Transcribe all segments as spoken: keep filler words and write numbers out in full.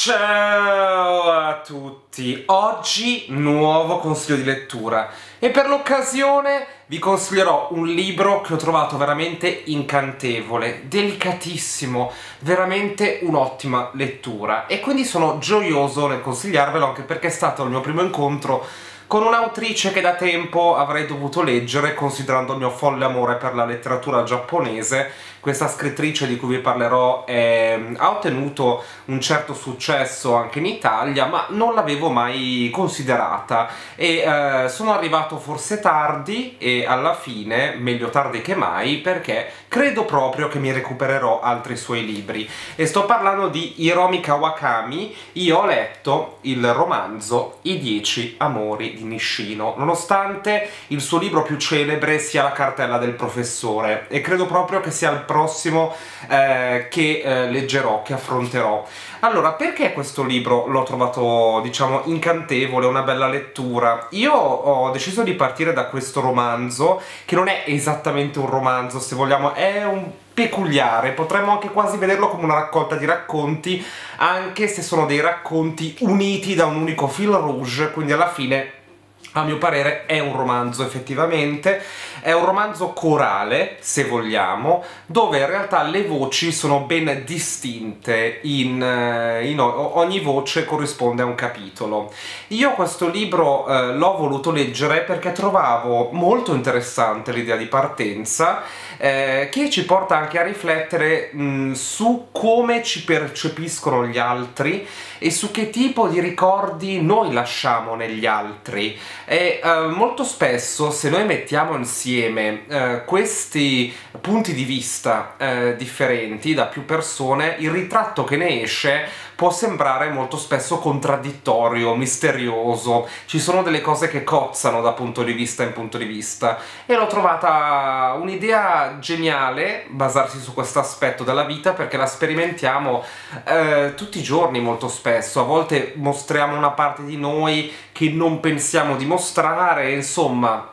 Ciao a tutti! Oggi nuovo consiglio di lettura e per l'occasione vi consiglierò un libro che ho trovato veramente incantevole, delicatissimo, veramente un'ottima lettura e quindi sono gioioso nel consigliarvelo anche perché è stato il mio primo incontro con un'autrice che da tempo avrei dovuto leggere, considerando il mio folle amore per la letteratura giapponese. Questa scrittrice di cui vi parlerò è, ha ottenuto un certo successo anche in Italia, ma non l'avevo mai considerata e eh, sono arrivato forse tardi e alla fine, meglio tardi che mai, perché credo proprio che mi recupererò altri suoi libri. E sto parlando di Hiromi Kawakami. Io ho letto il romanzo I Dieci Amori di Nishino, nonostante il suo libro più celebre sia La cartella del professore, e credo proprio che sia il prossimo eh, che eh, leggerò, che affronterò. Allora, perché questo libro l'ho trovato, diciamo, incantevole, una bella lettura? Io ho deciso di partire da questo romanzo, che non è esattamente un romanzo, se vogliamo, è un peculiare, potremmo anche quasi vederlo come una raccolta di racconti, anche se sono dei racconti uniti da un unico fil rouge, quindi alla fine, a mio parere, è un romanzo effettivamente. È un romanzo corale, se vogliamo, dove in realtà le voci sono ben distinte, in, in ogni voce corrisponde a un capitolo. Io questo libro eh, l'ho voluto leggere perché trovavo molto interessante l'idea di partenza, eh, che ci porta anche a riflettere mh, su come ci percepiscono gli altri e su che tipo di ricordi noi lasciamo negli altri. E eh, molto spesso, se noi mettiamo insieme eh, questi punti di vista eh, differenti da più persone, il ritratto che ne esce può sembrare molto spesso contraddittorio, misterioso. Ci sono delle cose che cozzano da punto di vista in punto di vista, e l'ho trovata un'idea geniale basarsi su questo aspetto della vita, perché la sperimentiamo eh, tutti i giorni molto spesso. A volte mostriamo una parte di noi che non pensiamo di mostrare, insomma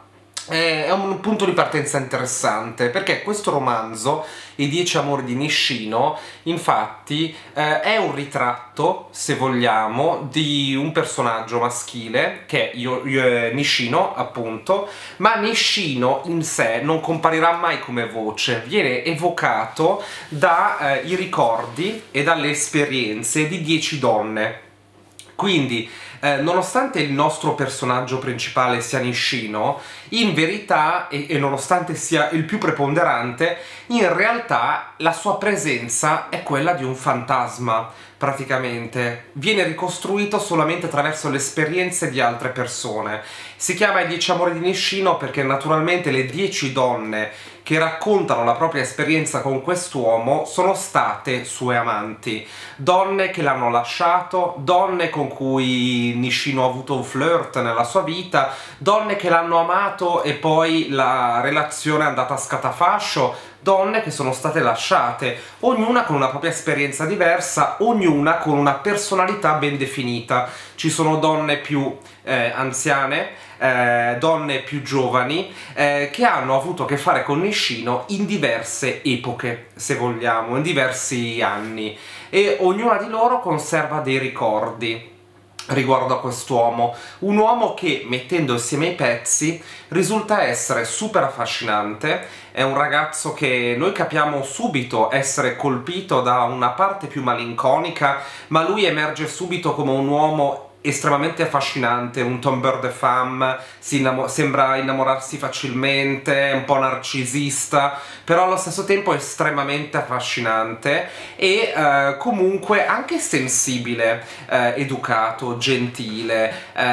è un punto di partenza interessante, perché questo romanzo, I Dieci Amori di Nishino, infatti eh, è un ritratto, se vogliamo, di un personaggio maschile, che è Yo Yo Nishino, appunto, ma Nishino in sé non comparirà mai come voce, viene evocato dai eh, ricordi e dalle esperienze di dieci donne. Quindi, eh, nonostante il nostro personaggio principale sia Nishino, in verità, e, e nonostante sia il più preponderante, in realtà la sua presenza è quella di un fantasma, praticamente. Viene ricostruito solamente attraverso le esperienze di altre persone. Si chiama I Dieci Amori di Nishino perché naturalmente le dieci donne che raccontano la propria esperienza con quest'uomo sono state sue amanti. Donne che l'hanno lasciato, donne con cui Nishino ha avuto un flirt nella sua vita, donne che l'hanno amato e poi la relazione è andata a scatafascio, donne che sono state lasciate, ognuna con una propria esperienza diversa, ognuna con una personalità ben definita. Ci sono donne più eh, anziane, eh, donne più giovani, eh, che hanno avuto a che fare con Nishino in diverse epoche, se vogliamo, in diversi anni, e ognuna di loro conserva dei ricordi riguardo a quest'uomo, un uomo che, mettendo insieme i pezzi, risulta essere super affascinante. È un ragazzo che noi capiamo subito essere colpito da una parte più malinconica, ma lui emerge subito come un uomo estremamente affascinante, un tombeur de femme, si innamo- sembra innamorarsi facilmente, un po' narcisista, però allo stesso tempo estremamente affascinante e eh, comunque anche sensibile, eh, educato, gentile,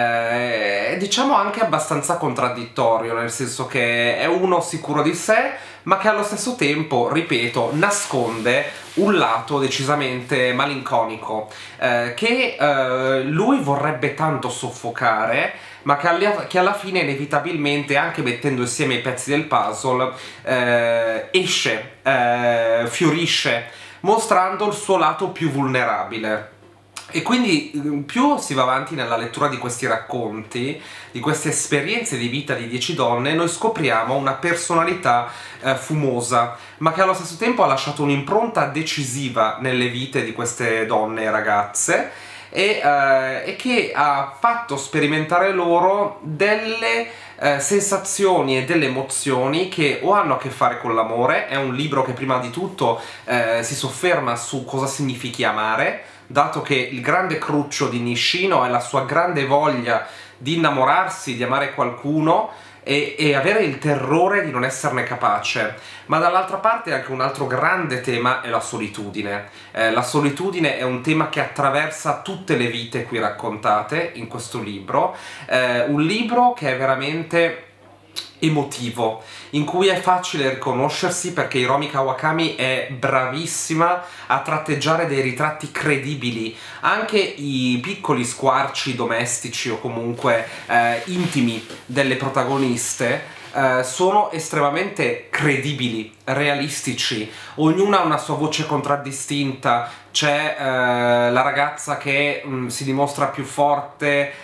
eh, diciamo anche abbastanza contraddittorio, nel senso che è uno sicuro di sé, ma che allo stesso tempo, ripeto, nasconde un lato decisamente malinconico, eh, che eh, lui vorrebbe tanto soffocare, ma che alla, che alla fine inevitabilmente, anche mettendo insieme i pezzi del puzzle, eh, esce, eh, fiorisce, mostrando il suo lato più vulnerabile. E quindi più si va avanti nella lettura di questi racconti, di queste esperienze di vita di dieci donne, noi scopriamo una personalità eh, fumosa, ma che allo stesso tempo ha lasciato un'impronta decisiva nelle vite di queste donne e ragazze, e, eh, e che ha fatto sperimentare loro delle eh, sensazioni e delle emozioni che o hanno a che fare con l'amore. È un libro che prima di tutto eh, si sofferma su cosa significhi amare, dato che il grande cruccio di Nishino è la sua grande voglia di innamorarsi, di amare qualcuno e, e avere il terrore di non esserne capace. Ma dall'altra parte anche un altro grande tema è la solitudine. Eh, la solitudine è un tema che attraversa tutte le vite qui raccontate in questo libro, eh, un libro che è veramente emotivo, in cui è facile riconoscersi perché Hiromi Kawakami è bravissima a tratteggiare dei ritratti credibili. Anche i piccoli squarci domestici o comunque eh, intimi delle protagoniste Uh, sono estremamente credibili, realistici, ognuna ha una sua voce contraddistinta. C'è uh, la ragazza che um, si dimostra più forte,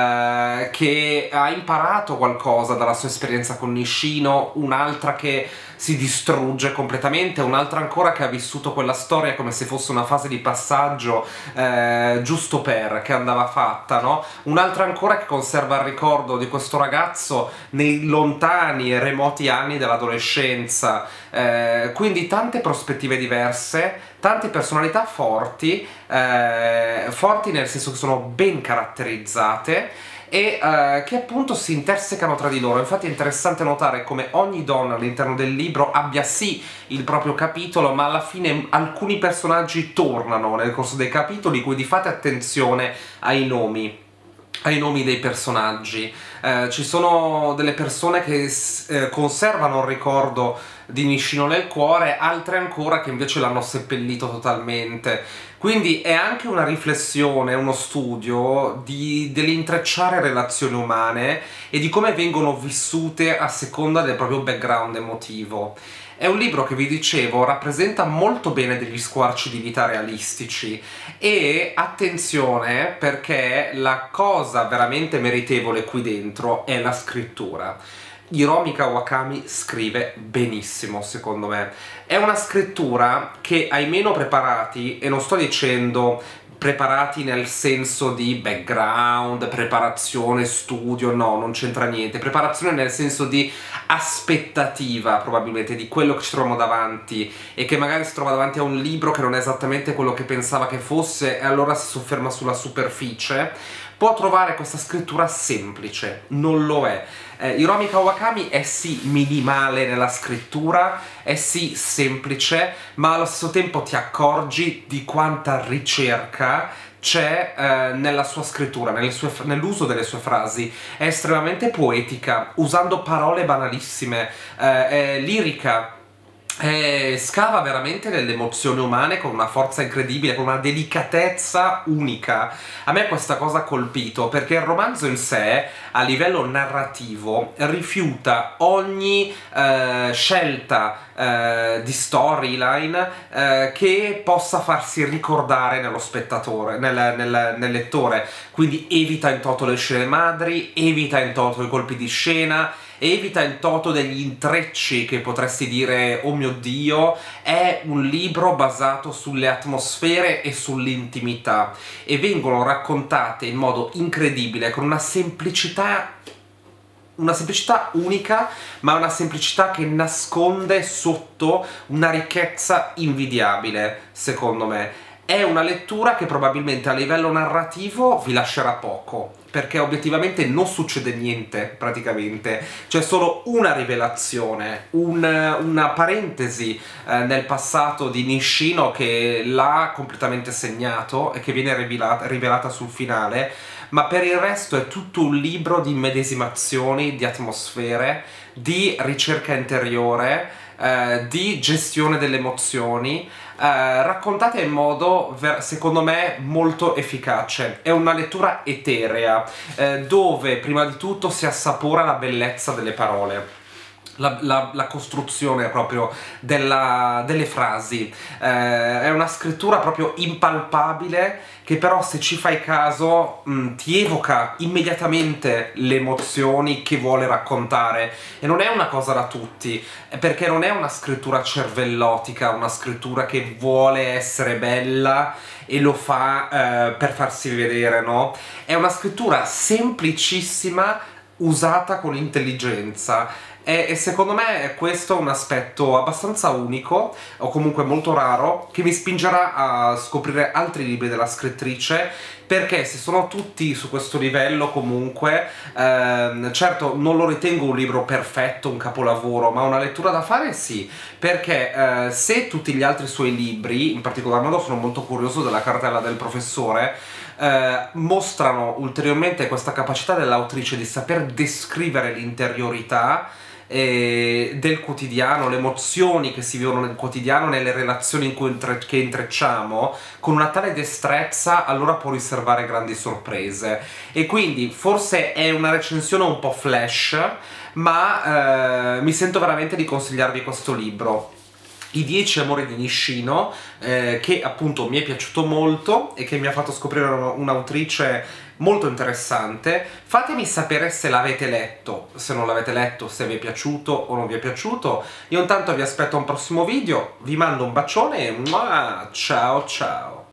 uh, che ha imparato qualcosa dalla sua esperienza con Nishino, un'altra che si distrugge completamente, un'altra ancora che ha vissuto quella storia come se fosse una fase di passaggio uh, giusto per, che andava fatta, no? Un'altra ancora che conserva il ricordo di questo ragazzo nei lontani e remoti anni dell'adolescenza. Eh, quindi tante prospettive diverse, tante personalità forti, eh, forti nel senso che sono ben caratterizzate e eh, che appunto si intersecano tra di loro. Infatti è interessante notare come ogni donna all'interno del libro abbia sì il proprio capitolo, ma alla fine alcuni personaggi tornano nel corso dei capitoli, quindi fate attenzione ai nomi ai nomi dei personaggi. Eh, ci sono delle persone che eh, conservano il ricordo di Nishino nel cuore, altre ancora che invece l'hanno seppellito totalmente. Quindi è anche una riflessione, uno studio di, dell'intrecciare relazioni umane e di come vengono vissute a seconda del proprio background emotivo. È un libro che, vi dicevo, rappresenta molto bene degli squarci di vita realistici e attenzione, perché la cosa veramente meritevole qui dentro è la scrittura. Hiromi Kawakami scrive benissimo, secondo me. È una scrittura che ai meno preparati, e non sto dicendo preparati nel senso di background, preparazione, studio, no, non c'entra niente. Preparazione nel senso di aspettativa, probabilmente, di quello che ci troviamo davanti e che magari si trova davanti a un libro che non è esattamente quello che pensava che fosse e allora si sofferma sulla superficie. Può trovare questa scrittura semplice, non lo è. Eh, Hiromi Kawakami è sì minimale nella scrittura, è sì semplice, ma allo stesso tempo ti accorgi di quanta ricerca c'è eh, nella sua scrittura, nell'uso delle sue frasi. È estremamente poetica, usando parole banalissime, eh, è lirica. Eh, scava veramente nelle emozioni umane con una forza incredibile, con una delicatezza unica. A me questa cosa ha colpito perché il romanzo in sé, a livello narrativo, rifiuta ogni eh, scelta eh, di storyline eh, che possa farsi ricordare nello spettatore, nel, nel, nel lettore. Quindi evita in toto le scene madri, evita in toto i colpi di scena, evita in toto degli intrecci che potresti dire oh mio Dio. È un libro basato sulle atmosfere e sull'intimità e vengono raccontate in modo incredibile, con una semplicità una semplicità unica, ma una semplicità che nasconde sotto una ricchezza invidiabile, secondo me. È una lettura che probabilmente a livello narrativo vi lascerà poco, perché obiettivamente non succede niente, praticamente. C'è solo una rivelazione, un, una parentesi eh, nel passato di Nishino che l'ha completamente segnato e che viene rivelata, rivelata sul finale, ma per il resto è tutto un libro di immedesimazioni, di atmosfere, di ricerca interiore, eh, di gestione delle emozioni, eh, raccontate in modo, secondo me, molto efficace. È una lettura eterea, eh, dove prima di tutto si assapora la bellezza delle parole. La, la, la costruzione proprio della, delle frasi, eh, è una scrittura proprio impalpabile che però, se ci fai caso, mh, ti evoca immediatamente le emozioni che vuole raccontare, e non è una cosa da tutti, perché non è una scrittura cervellotica, una scrittura che vuole essere bella e lo fa eh, per farsi vedere, no? È una scrittura semplicissima usata con intelligenza. E, e secondo me è questo un aspetto abbastanza unico, o comunque molto raro, che mi spingerà a scoprire altri libri della scrittrice, perché se sono tutti su questo livello comunque, ehm, certo non lo ritengo un libro perfetto, un capolavoro, ma una lettura da fare sì, perché eh, se tutti gli altri suoi libri, in particolar modo sono molto curioso della cartella del professore, eh, mostrano ulteriormente questa capacità dell'autrice di saper descrivere l'interiorità eh, del quotidiano, le emozioni che si vivono nel quotidiano, nelle relazioni in cui intre che intrecciamo, con una tale destrezza, allora può riservare grandi sorprese. E quindi forse è una recensione un po' flash, ma eh, mi sento veramente di consigliarvi questo libro. I dieci amori di Nishino, eh, che appunto mi è piaciuto molto e che mi ha fatto scoprire un'autrice molto interessante. Fatemi sapere se l'avete letto, se non l'avete letto, se vi è piaciuto o non vi è piaciuto. Io intanto vi aspetto a un prossimo video, vi mando un bacione e muah, ciao ciao!